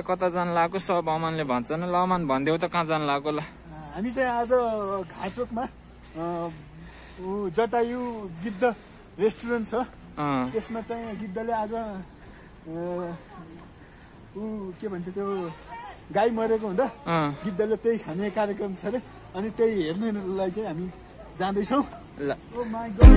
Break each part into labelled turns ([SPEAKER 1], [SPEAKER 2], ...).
[SPEAKER 1] कता जान लागेको सब अमानले भन्छन् ल अमान भन्देऊ त कहाँ जान लागेको ल
[SPEAKER 2] हामी चाहिँ आज घाचोकमा जटायु गिद्ध रेस्टुरेन्ट छ त्यसमा चाहिँ गिद्धले आज के भन्छ त्यो गाई मरेको हुँदा गिद्धले त्यही खाने कार्यक्रम छ अरे अनि त्यही हेर्नलाई चाहिँ हामी जाँदैछौँ ल ओ माय गॉड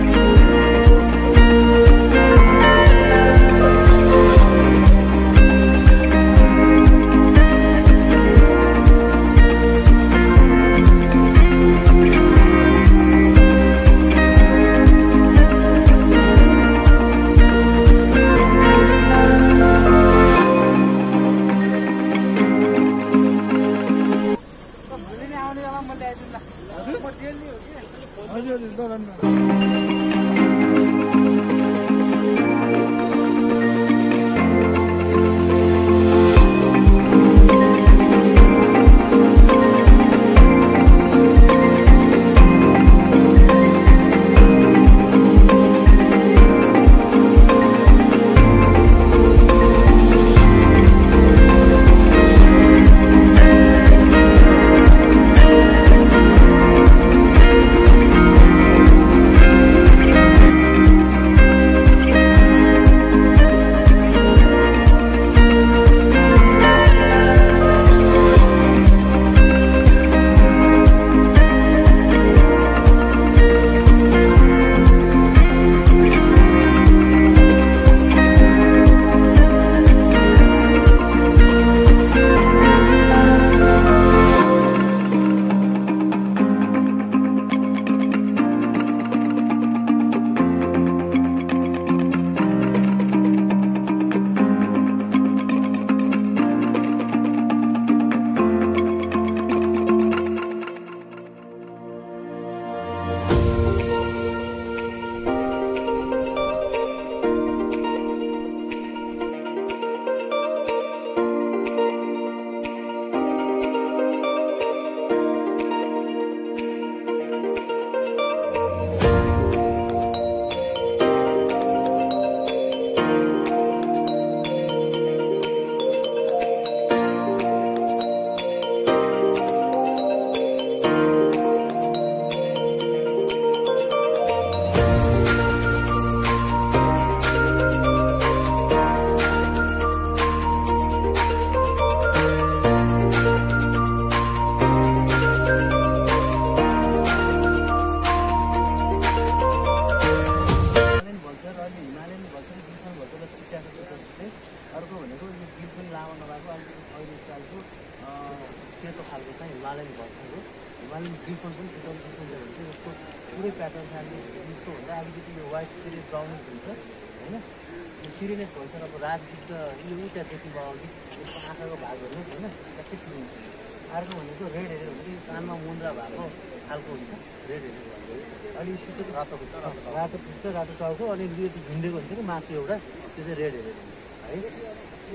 [SPEAKER 3] सेतो खालको चाहिँ हिमालयन भल्चर हो हिमालयन ग्रिफन पनि सेतो हुन्छ जसको पुरै प्याटर्न छ यसको भन्दा अलिकति यो व्हाइट स्पिरिट ब्राउनिस हुन्छ हैन सिरिनेस भल्चर अब राजगिद्ध यो उता देख्नुभयो अघि यसको आँखाको भागहरू हैन ट्याक्कै चिनिन्छ अर्को भनेको रेड हेरेर हुन्छ कानमा मुन्द्रा भएको खालको हुन्छ रेड हेरेर भएको अलि यसको चाहिँ रातो पुच्छ रातो टाउको अनि यो झुन्डेको हुन्छ कि मासु एउटा त्यो चाहिँ रेड हेरेर है यो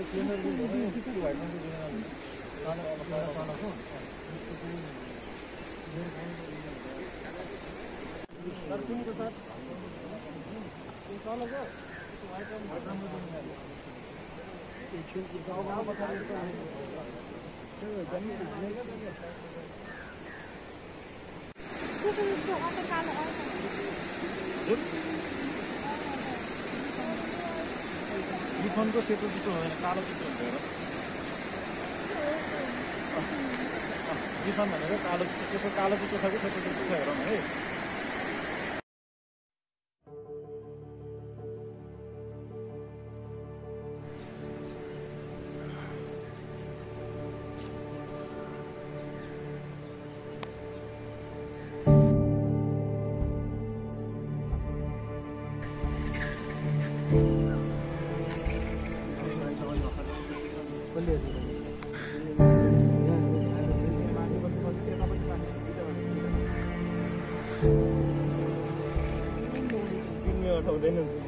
[SPEAKER 2] ग्रिफनको सेतो चितो होइन कालो चितो हुन्छ हेर ग्रिफन भनेको कालो चितो त्यसको कालो चितो छ कि सेतो चितो छ हेरौँ है
[SPEAKER 3] उठाउँदैन